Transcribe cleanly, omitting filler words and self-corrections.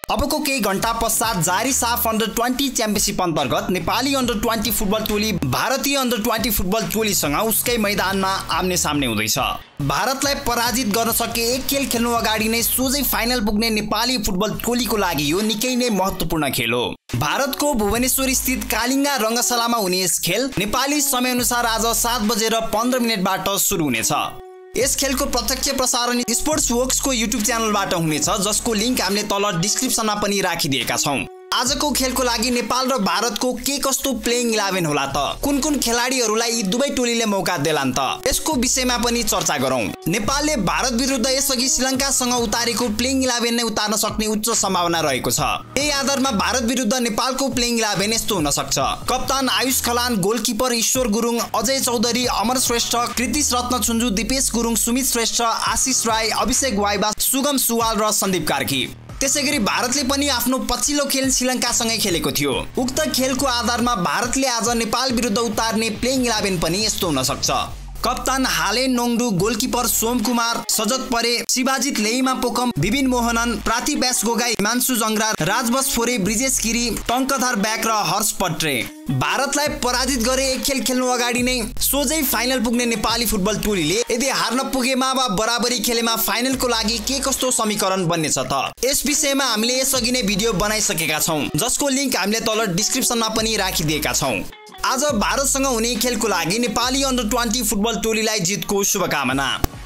अबको केही घण्टा पश्चात जारी साफ अन्डर 20 च्याम्पियनशिप अन्तर्गत नेपाली अन्डर 20 फुटबल टोली भारतीय अन्डर 20 फुटबल टोलीसँग उसकै मैदानमा आम्ने सामने हुँदैछ। भारतलाई पराजित गर्न सके एक खेल खेल्नु अगाडि नै सोझै फाइनल पुग्ने नेपाली फुटबल टोलीको लागि यो निकै नै महत्त्वपूर्ण खेल हो। भारतको भुवनेश्वर स्थित कालिङ्गा रङ्गशालामा हुने यस खेल नेपाली समयअनुसार आज 7:15 सुरु हुनेछ। यस खेलको प्रत्यक्ष प्रसारण स्पोर्ट्स वर्क्सको युट्युब च्यानलबाट हुनेछ, जसको लिङ्क हामीले तल डिस्क्रिप्सनमा पनि राखिदिएका छौं। आजको खेलको लागि नेपाल र भारतको के कस्तो प्लेइङ 11 होला त? कुन कुन खेलाडीहरूलाई यी दुवै टोलीले मौका देलान् त? यसको विषयमा पनि चर्चा गरौं। नेपालले भारत विरुद्ध यसअघि श्रीलङ्कासँग उतारेको प्लेइङ 11 नै उतार्न सक्ने उच्च सम्भावना रहेको छ। यही आधारमा भारत विरुद्ध नेपालको प्लेइङ 11 यस्तो हुन सक्छ। कप्तान आयुष खलान, गोलकिपर ईश्वर गुरुङ, अजय चौधरी, अमर श्रेष्ठ, कृतिश रत्न छुन्जु, दिपेश गुरुङ, सुमित श्रेष्ठ, आशिष राई, अभिषेक वाइबा, सुगम सुवाल र सन्दीप कार्की। त्यसैगरी भारतले पनि आफ्नो पछिल्लो खेल श्रीलङ्कासँगै खेलेको थियो। उक्त खेलको आधारमा भारतले आज नेपाल विरुद्ध उतार्ने प्लेइङ 11 पनि यस्तो हुन सक्छ। कप्तान हालेन नोङडु, गोलकिपर सोम कुमार, सजत परे, शिवाजित लेइमा पोकम, विपिन मोहनन, प्राति ब्यास गोगाई, हिमांशु जंगरा, राजबस फोरे, ब्रिजेश गिरी, टंकधर ब्याक र हर्ष पट्रे। भारतलाई पराजित गरे एक खेल खेल्नु अगाडि नै सोझै फाइनल पुग्ने नेपाली फुटबल टोलीले यदि हार्न पुगेमा वा बराबरी खेलेमा फाइनलको लागि के कस्तो समीकरण बन्नेछ त? यस विषयमा हामीले यसअघि नै भिडियो बनाइसकेका छौं, जसको लिङ्क हामीले तल डिस्क्रिप्सनमा पनि राखिदिएका छौं। आज भारतसँग हुने खेलको लागि नेपाली अन्डर 20 फुटबल टोलीलाई जितको शुभकामना।